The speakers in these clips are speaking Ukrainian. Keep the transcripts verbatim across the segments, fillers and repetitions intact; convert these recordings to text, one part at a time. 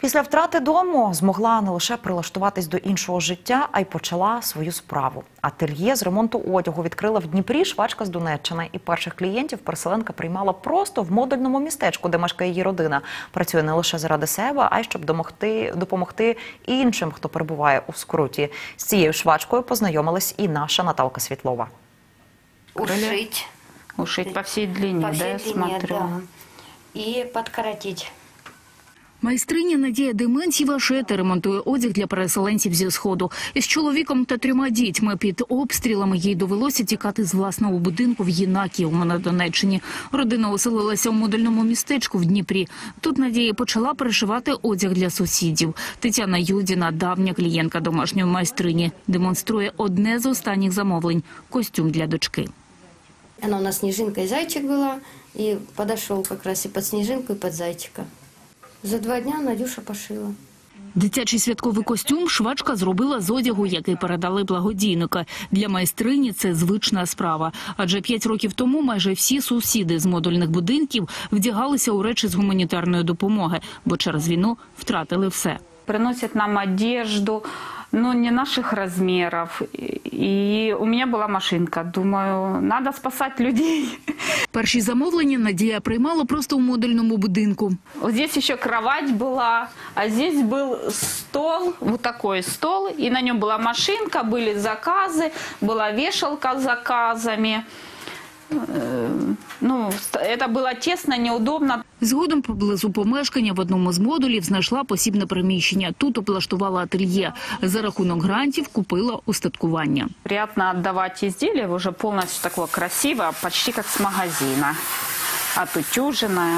Після втрати дому змогла не лише прилаштуватись до іншого життя, а й почала свою справу. Ательє з ремонту одягу відкрила в Дніпрі швачка з Донеччини. І перших клієнтів переселенка приймала просто в модульному містечку, де мешкає її родина. Працює не лише заради себе, а й щоб допомогти, допомогти іншим, хто перебуває у скруті. З цією швачкою познайомилась і наша Наталка Світлова. Ушить. Ушить по всей длине, по всей да, я длине, смотрю. да. И подкоротить. Майстриня Надія Дементьєва шиє та ремонтує одяг для переселенців зі Сходу. Із чоловіком та трьома дітьми під обстрілами їй довелося тікати з власного будинку в Єнакієвому на Донеччині. Родина оселилася у модульному містечку в Дніпрі. Тут Надія почала перешивати одяг для сусідів. Тетяна Юдіна, давня клієнтка домашньої майстрині, демонструє одне з останніх замовлень – костюм для дочки. Она у нас снежинка и зайчик была, и подошел как раз и под снежинку, и под зайчика. За два дня Надюша пошила. Дитячий святковий костюм швачка зробила з одягу, який передали благодійники. Для майстрині це звична справа. Адже п'ять років тому майже всі сусіди з модульних будинків вдягалися у речі з гуманітарної допомоги, бо через війну втратили все. Приносят нам одежду, но не наших размеров. И у меня была машинка. Думаю, надо спасать людей. Перші замовлення Надія приймала просто у модульному будинку. Вот здесь еще кровать была, а здесь был стол, вот такой стол, и на нем была машинка, были заказы, была вешалка с заказами. Ну, это было тесно, неудобно. Згодом поблизу помешкання в одному з модулів знайшла посібне приміщення. Тут облаштувала ательє. За рахунок грантів купила устаткування. Приятно отдавать изделие уже полностью такое красивое, почти как с магазина. Отутюженное.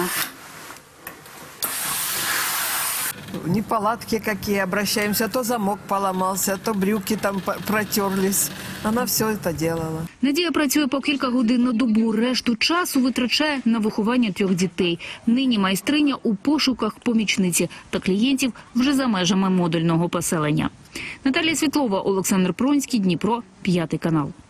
Неполадки какие, обращаемся, то замок поломался, то брюки там протерлись. Она все это делала. Надія працює по кілька годин на добу, решту часу витрачає на виховання трьох дітей. Нині майстриня у пошуках помічниці та клієнтів вже за межами модульного поселення. Наталія Світлова, Олександр Пронський, Дніпро, п'ятий канал.